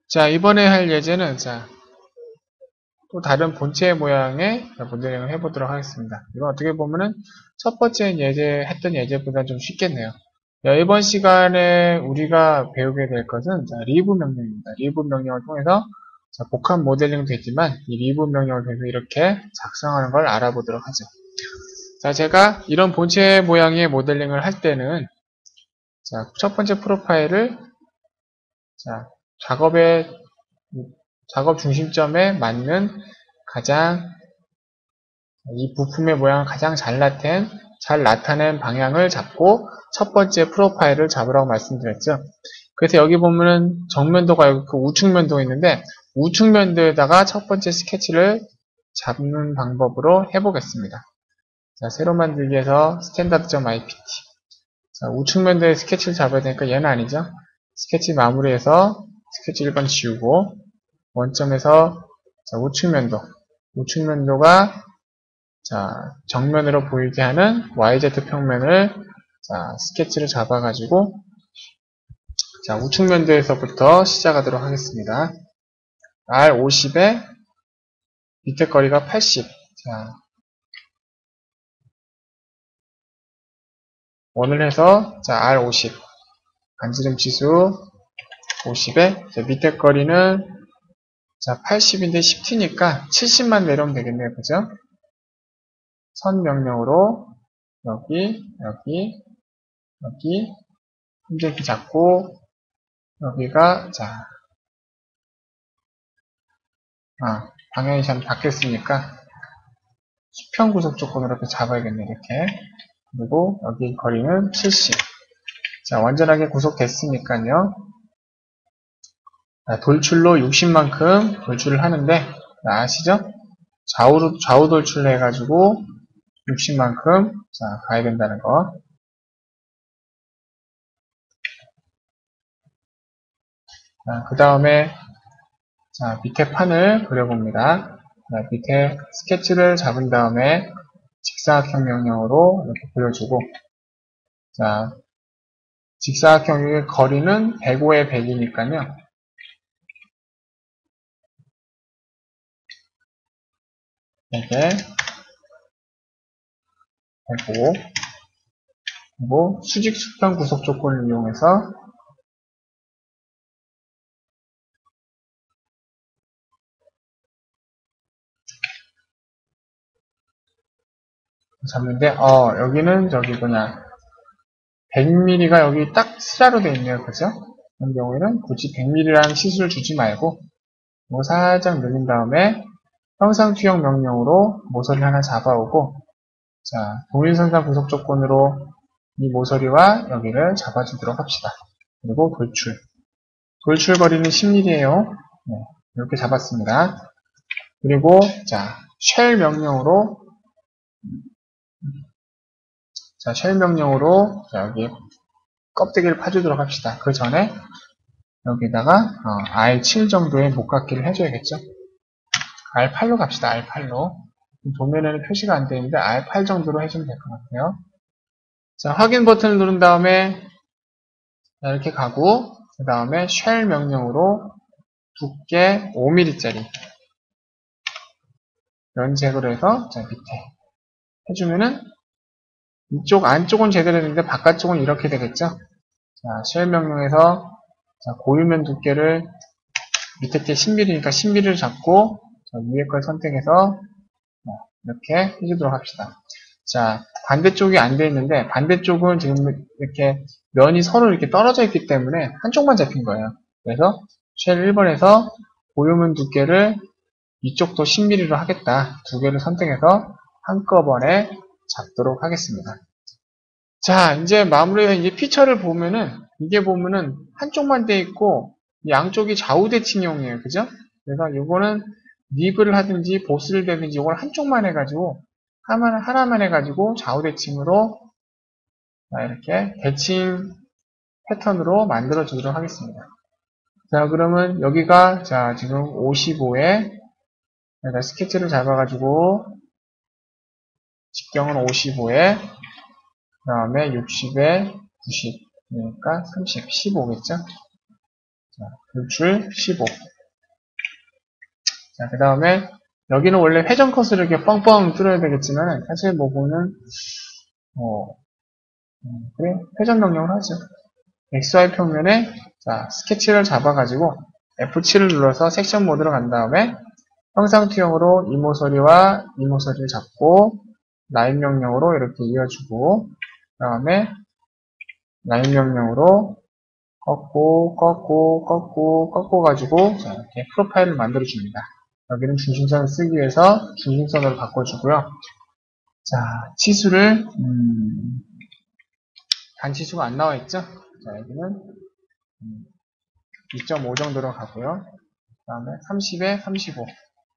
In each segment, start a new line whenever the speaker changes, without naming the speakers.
자, 이번에 할 예제는, 자, 또 다른 본체 모양의 모델링을 해보도록 하겠습니다. 이거 어떻게 보면은 첫 번째 했던 예제보다 좀 쉽겠네요. 자, 이번 시간에 우리가 배우게 될 것은 자, 리브 명령입니다. 리브 명령을 통해서 자, 복합 모델링도 있지만 이 리브 명령을 통해서 이렇게 작성하는 걸 알아보도록 하죠. 자, 제가 이런 본체 모양의 모델링을 할 때는 자, 첫 번째 프로파일을 자, 작업 중심점에 맞는 가장 이 부품의 모양을 가장 잘 나타낸 방향을 잡고 첫 번째 프로파일을 잡으라고 말씀드렸죠. 그래서 여기 보면은 정면도가 여기 그 우측면도가 있는데 우측면도에다가 첫 번째 스케치를 잡는 방법으로 해보겠습니다. 자, 새로 만들기에서 standard.ipt 자, 우측면도에 스케치를 잡아야 되니까 얘는 아니죠. 스케치 마무리해서 스케치 1번 지우고 원점에서 자, 우측면도가 자, 정면으로 보이게 하는 YZ 평면을 자, 스케치를 잡아가지고 자, 우측면도에서부터 시작하도록 하겠습니다. R50에 밑에 거리가 80. 자, 원을 해서 자, R50 반지름 지수 50에 밑에 거리는 자, 80인데 10t니까 70만 내려오면 되겠네요. 그죠? 선 명령으로 여기 힘들게 잡고 여기가 자 방향이 잘 바뀌었으니까 수평 구속 조건으로 이렇게 잡아야겠네. 이렇게 그리고 여기 거리는 70. 자, 완전하게 구속됐으니까요. 돌출로 60만큼 돌출을 하는데 아시죠? 좌우 돌출을 해가지고 60만큼 자 가야 된다는 거. 그 다음에 자 밑에 판을 그려봅니다. 자, 밑에 스케치를 잡은 다음에 직사각형 명령으로 이렇게 그려주고 자 직사각형의 거리는 105에 100이니까요. 이렇게 105 그리고 수직 수평 구속 조건을 이용해서 잡는데 여기는 저기 뭐냐 100mm가 여기 딱 스라로 되어 있네요. 그죠? 그런 경우에는 굳이 100mm라는 시수를 주지 말고 이거 살짝 늘린 다음에 형상투영 명령으로 모서리 하나 잡아오고 자 동일선상 구속 조건으로 이 모서리와 여기를 잡아주도록 합시다. 그리고 돌출 거리는 10mm예요. 네, 이렇게 잡았습니다. 그리고 자 쉘 명령으로 자 여기 껍데기를 파주도록 합시다. 그 전에 여기다가 R7 정도의 목깎기를 해줘야겠죠. R8로 갑시다. R8로 도면에는 표시가 안 되는데 R8 정도로 해주면 될 것 같아요. 자 확인 버튼을 누른 다음에 이렇게 가고 그 다음에 쉘 명령으로 두께 5mm짜리 면색으로 해서 자 밑에 해주면은 이쪽 안쪽은 제대로 되는데 바깥쪽은 이렇게 되겠죠. 자 쉘 명령에서 자, 고유면 두께를 밑에 게 10mm니까 10mm를 잡고 자, 위에 걸 선택해서 이렇게 해주도록 합시다. 자 반대쪽이 안 돼 있는데 반대쪽은 지금 이렇게 면이 서로 이렇게 떨어져 있기 때문에 한쪽만 잡힌 거예요. 그래서 쉘 1번에서 고유면 두께를 이쪽도 10mm로 하겠다. 두 개를 선택해서 한꺼번에 잡도록 하겠습니다. 자, 이제 마무리해서 이제 피처를 보면은, 이게 보면은 한쪽만 돼 있고, 양쪽이 좌우 대칭형이에요. 그죠? 그래서 요거는 리브를 하든지 보스를 대든지 이걸 한쪽만 해가지고, 하나만 해가지고 좌우 대칭으로, 이렇게 대칭 패턴으로 만들어 주도록 하겠습니다. 자, 그러면 여기가, 자, 지금 55에, 스케치를 잡아가지고, 직경은 55에, 그 다음에 60에 90, 그러니까 30, 15겠죠? 자, 돌출 15. 자, 그 다음에 여기는 원래 회전 컷을 이렇게 뻥뻥 뚫어야 되겠지만 사실 뭐고는 그래 회전 명령을 하죠. XY 평면에 자, 스케치를 잡아가지고 F7을 눌러서 섹션 모드로 간 다음에 형상 투영으로 이 모서리와 이 모서리를 잡고 라인 명령으로 이렇게 이어주고 그 다음에 라인 명령으로 꺾고 가지고 자, 이렇게 프로파일을 만들어 줍니다. 여기는 중심선을 쓰기 위해서 중심선으로 바꿔주고요. 자, 치수를 단치수가 안 나와 있죠? 자, 여기는 2.5 정도로 가고요. 그 다음에 30에 35.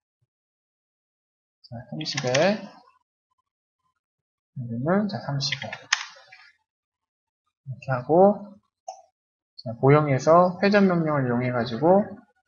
자, 30에 여기는 자 35. 이렇게 하고 자, 모형에서 회전 명령을 이용해 가지고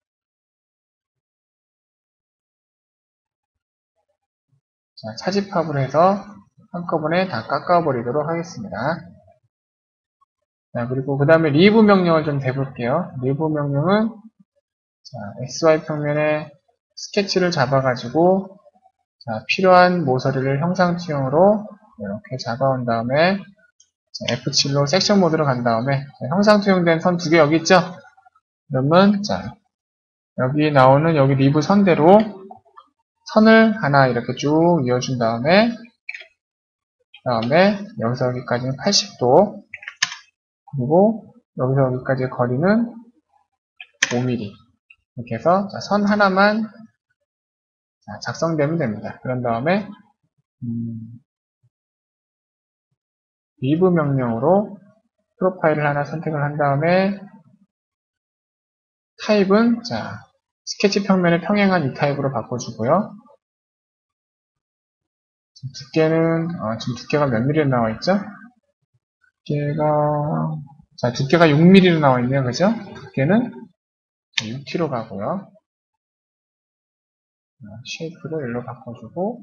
자, 차집합을 해서 한꺼번에 다 깎아버리도록 하겠습니다. 자, 그리고 그 다음에 리브 명령을 좀 대볼게요. 리브 명령은 자, XY 평면에 스케치를 잡아가지고 자, 필요한 모서리를 형상 투영으로 이렇게 잡아온 다음에 자, F7로 섹션 모드로 간 다음에 자, 형상 투영된 선 두 개 여기 있죠? 그러면 자, 여기 나오는 여기 리브 선대로 선을 하나 이렇게 쭉 이어준 다음에 여기서 여기까지는 80도 그리고 여기서 여기까지의 거리는 5mm 이렇게 해서 자, 선 하나만 자, 작성되면 됩니다. 그런 다음에 리브 명령으로 프로파일을 하나 선택을 한 다음에 타입은 자, 스케치 평면에 평행한 이 타입으로 바꿔주고요. 두께는 지금 두께가 몇 mm로 나와 있죠? 두께가 6mm로 나와 있네요. 그죠? 두께는 6kg 가고요. 쉐이프를 일로 바꿔주고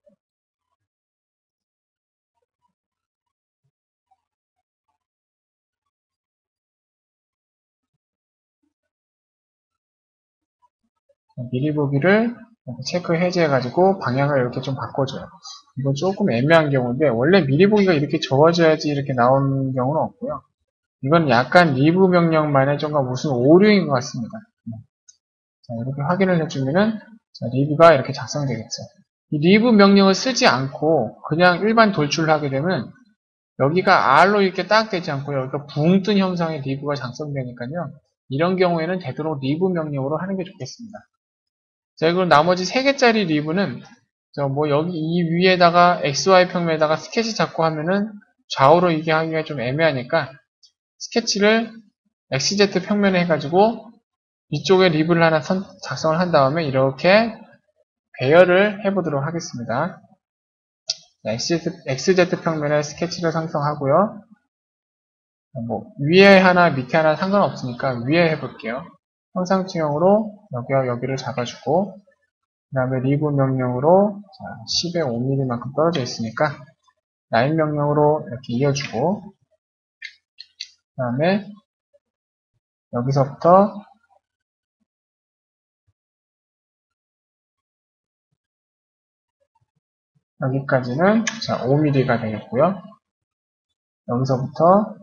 미리 보기를 체크 해제해가지고 방향을 이렇게 좀 바꿔줘요. 이거 조금 애매한 경우인데 원래 미리 보기가 이렇게 적어져야지 이렇게 나오는 경우는 없고요. 이건 약간 리브 명령만의 좀 무슨 오류인 것 같습니다. 자, 이렇게 확인을 해주면은 자, 리브가 이렇게 작성되겠죠. 이 리브 명령을 쓰지 않고 그냥 일반 돌출을 하게 되면 여기가 R로 이렇게 딱 되지 않고 여기가 붕 뜬 형상의 리브가 작성되니까요. 이런 경우에는 되도록 리브 명령으로 하는 게 좋겠습니다. 자, 그리고 나머지 3개짜리 리브는 여기 이 위에다가 XY 평면에다가 스케치 잡고 하면은 좌우로 이게 하기가 좀 애매하니까 스케치를 XZ 평면에 해가지고 이쪽에 리브를 하나 작성을 한 다음에 이렇게 배열을 해보도록 하겠습니다. XZ 평면에 스케치를 생성하고요. 위에 하나 밑에 하나 상관없으니까 위에 해볼게요. 형상 투영으로 여기와 여기를 잡아주고 그 다음에 리브 명령으로 10에 5mm만큼 떨어져 있으니까 라인 명령으로 이렇게 이어주고 그 다음에 여기서부터 여기까지는 5mm가 되겠고요. 여기서부터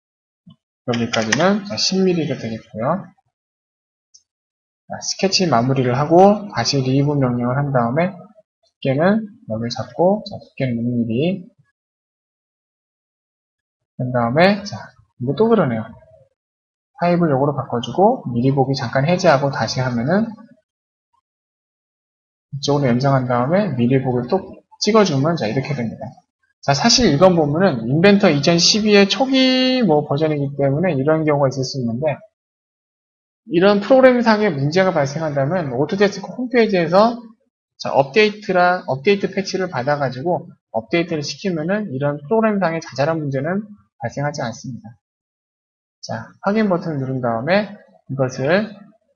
여기까지는 10mm가 되겠고요. 스케치 마무리를 하고 다시 리브 명령을 한 다음에 두께는 여기를 잡고 두께는 6mm 그 다음에 이거 또 그러네요. 타입을 요거로 바꿔주고 미리 보기 잠깐 해제하고 다시 하면은 이쪽으로 연장한 다음에 미리 보기를 또 찍어주면 이렇게 됩니다. 자, 사실 이건 보면은 인벤터 2012의 초기 버전이기 때문에 이런 경우가 있을 수 있는데 이런 프로그램상의 문제가 발생한다면 오토데스크 홈페이지에서 업데이트 패치를 받아가지고 업데이트를 시키면은 이런 프로그램상의 자잘한 문제는 발생하지 않습니다. 자, 확인 버튼을 누른 다음에 이것을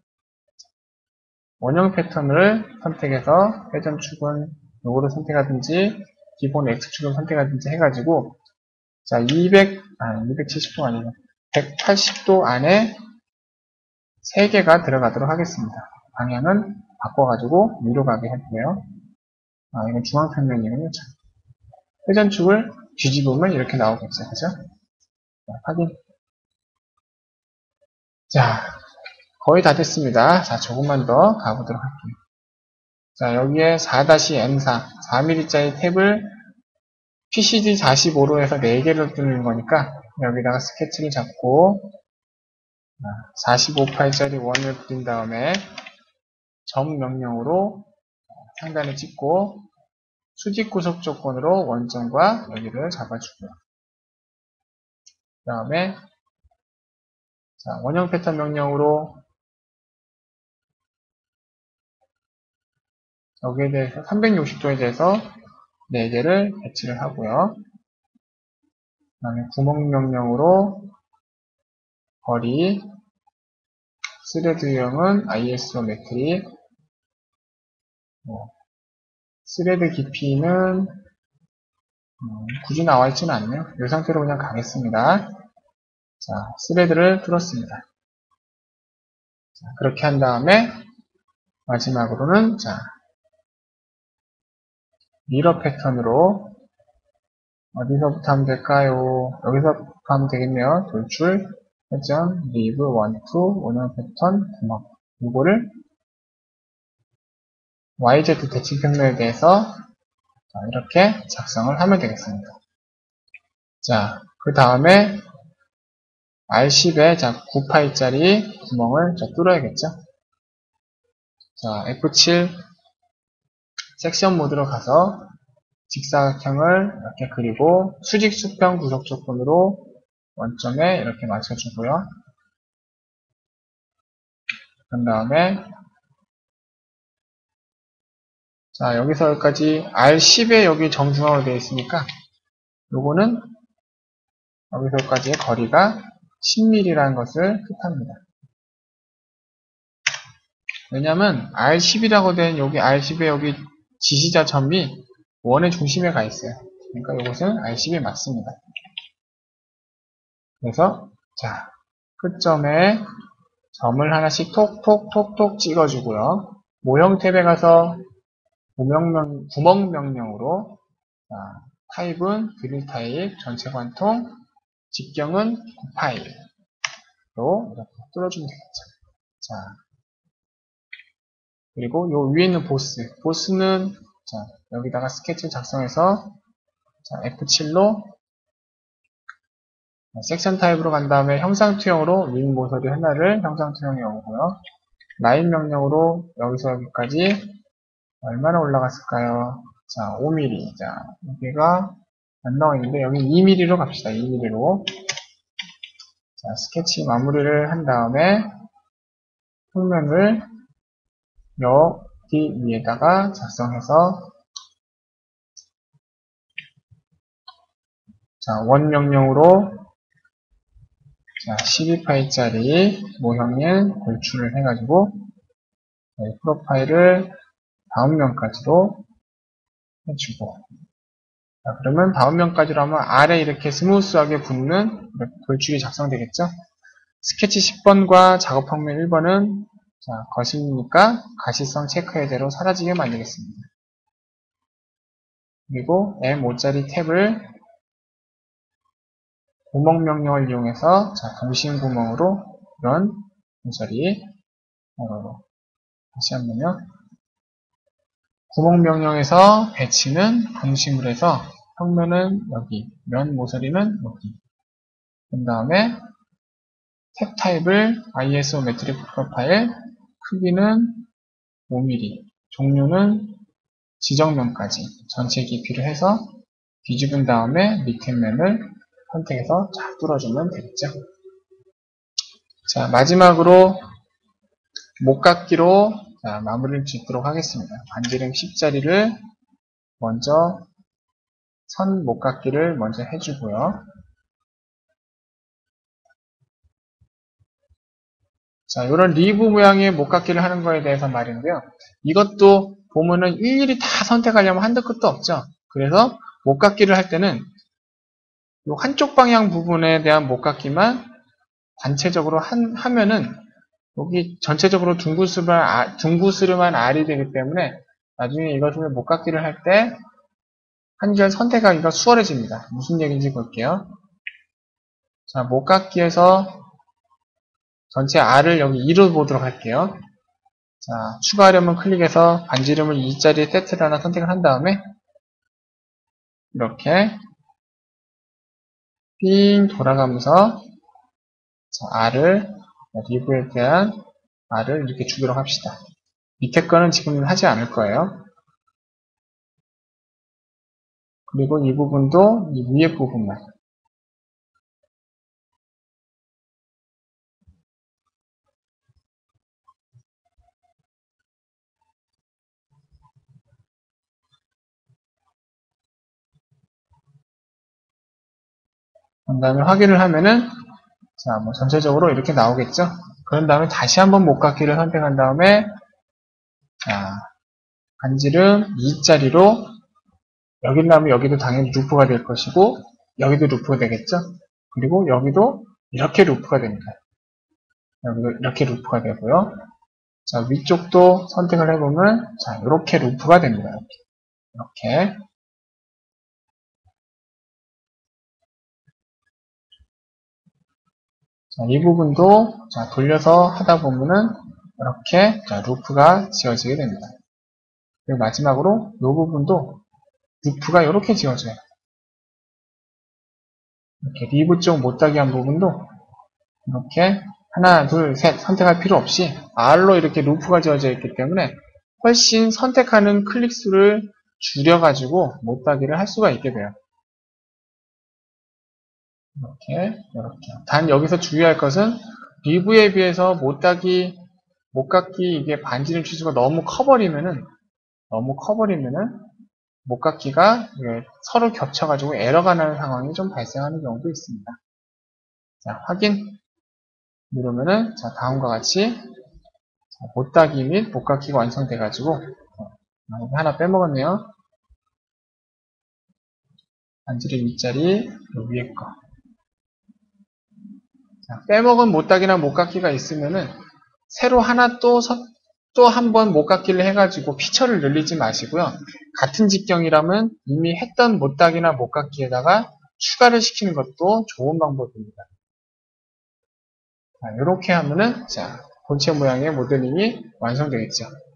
원형 패턴을 선택해서 회전축은 요거를 선택하든지 기본 X축을 선택하든지 해가지고 자, 270도 아니고 180도 안에 3개가 들어가도록 하겠습니다. 방향은 바꿔가지고 위로 가게 했고요. 이건 중앙평면이군요. 회전축을 뒤집으면 이렇게 나오겠죠. 그죠? 자, 확인. 자, 거의 다 됐습니다. 자, 조금만 더 가보도록 할게요. 자, 여기에 4-M4, 4mm짜리 탭을 PCD45로 해서 4개를 뚫는 거니까 여기다가 스케치를 잡고 45파일짜리 원을 그린 다음에 점 명령으로 상단을 찍고 수직 구속 조건으로 원점과 여기를 잡아주고요. 그 다음에 원형 패턴 명령으로 여기에 대해서 360도에 대해서 4개를 배치를 하고요. 그 다음에 구멍 명령으로 거리, 스레드 유형은 아이소메트릭, 스레드 깊이는 굳이 나와 있지는 않네요. 이 상태로 그냥 가겠습니다. 자, 스레드를 뚫었습니다. 자, 그렇게 한 다음에 마지막으로는 미러 패턴으로 어디서부터 하면 될까요? 여기서부터 하면 되겠네요. 돌출, 회전, 리브, 원투, 원형 패턴, 구멍. 이거를 YZ 대칭 평면에 대해서 이렇게 작성을 하면 되겠습니다. 자, 그 다음에 R10에 9파일짜리 구멍을 뚫어야겠죠? 자, F7 섹션 모드로 가서 직사각형을 이렇게 그리고 수직 수평 구속 조건으로 원점에 이렇게 맞춰주고요. 그 다음에 자, 여기서 여기까지 R10에 여기 정중앙으로 되어 있으니까 요거는 여기서 여기까지의 거리가 10mm라는 것을 뜻합니다. 왜냐면 R10이라고 된 여기 R10의 여기 지시자 점이 원의 중심에 가 있어요. 그러니까 이것은 R10에 맞습니다. 그래서 자, 끝점에 점을 하나씩 톡톡톡톡 찍어주고요. 모형 탭에 가서 구멍 명령으로 타입은 드릴 타입, 전체 관통, 직경은 9파일로 이렇게 뚫어주면 되겠죠. 자, 그리고 요 위에 있는 보스는 여기다가 스케치 작성해서 F7로 섹션 타입으로 간 다음에 형상투영으로 윙 모서리 하나를 형상투영해 오고요. 라인 명령으로 여기서 여기까지 얼마나 올라갔을까요? 자, 5mm. 자, 여기가 안 나와 있는데 여기 2mm로 갑시다. 2mm로. 자, 스케치 마무리를 한 다음에 평면을 여기 위에다가 작성해서 원 명령으로 12파일짜리 모형인 골출을 해가지고 프로파일을 다음 면까지로 해주고 그러면 다음 면까지로 하면 아래 이렇게 스무스하게 붙는 돌출이 작성되겠죠? 스케치 10번과 작업 평면 1번은 거실이니까 가시성 체크해제로 사라지게 만들겠습니다. 그리고 M5짜리 탭을 구멍 명령을 이용해서 동심 구멍으로 이런 모서리 다시 한번요. 구멍 명령에서 배치는 동심으로 해서 평면은 여기, 면 모서리는 여기. 그 다음에 탭 타입을 아이소메트릭 프로파일, 크기는 5mm, 종류는 지정면까지 전체 깊이를 해서 뒤집은 다음에 밑에 면을 선택해서 쫙 뚫어주면 되겠죠. 자, 마지막으로 목깎이로 마무리를 짓도록 하겠습니다. 반지름 10짜리를 먼저 선 목깎이를 먼저 해주고요. 자, 이런 리브 모양의 목깎이를 하는 거에 대해서 말인데요. 이것도 보면은 일일이 다 선택하려면 한도 끝도 없죠. 그래서 목깎이를 할 때는 이 한쪽 방향 부분에 대한 목깎이만 단체적으로 하면은 여기 전체적으로 둥구스름한 R이 되기 때문에 나중에 이것을 목깎이를 할 때 한 줄 선택하기가 수월해집니다. 무슨 얘기인지 볼게요. 자, 목깎이에서 전체 R을 여기 2로 보도록 할게요. 자, 추가하려면 클릭해서 반지름을 2짜리 세트를 하나 선택을 한 다음에 이렇게 삥 돌아가면서 자, R을 리브에 대한 R을 이렇게 주도록 합시다. 밑에 거는 지금 하지 않을 거예요. 그리고 이 부분도 이 위에 부분만 그 다음에 확인을 하면은 자, 뭐 전체적으로 이렇게 나오겠죠. 그런 다음에 다시 한번 목깎이를 선택한 다음에 자, 반지름 2짜리로 여기 나오면 여기도 당연히 루프가 될 것이고 여기도 루프가 되겠죠. 그리고 여기도 이렇게 루프가 됩니다. 여기도 이렇게 루프가 되고요. 자, 위쪽도 선택을 해보면 자, 이렇게 루프가 됩니다. 이렇게. 자, 이 부분도 자, 돌려서 하다 보면은 이렇게 자, 루프가 지어지게 됩니다. 그리고 마지막으로 이 부분도 루프가 이렇게 지어져요. 이렇게 리브 쪽 못따기 한 부분도 이렇게 하나, 둘, 셋 선택할 필요 없이 R로 이렇게 루프가 지어져 있기 때문에 훨씬 선택하는 클릭 수를 줄여가지고 못따기를 할 수가 있게 돼요. 이렇게. 단 여기서 주의할 것은 리브에 비해서 못따기, 목깎이 이게 반지름 치수가 너무 커버리면은 목깎이가 서로 겹쳐가지고 에러가 나는 상황이 좀 발생하는 경우도 있습니다. 자, 확인 누르면은 자, 다음과 같이 못따기 및 목깎이가 완성돼가지고 하나 빼먹었네요. 반지름 2짜리 위에 거. 자, 빼먹은 못따기나 목깎이가 있으면은 새로 하나 또 한 번 목깎이를 해가지고 피처를 늘리지 마시고요. 같은 직경이라면 이미 했던 못따기나 목깎이에다가 추가를 시키는 것도 좋은 방법입니다. 자, 이렇게 하면은 자, 본체 모양의 모델링이 완성되겠죠.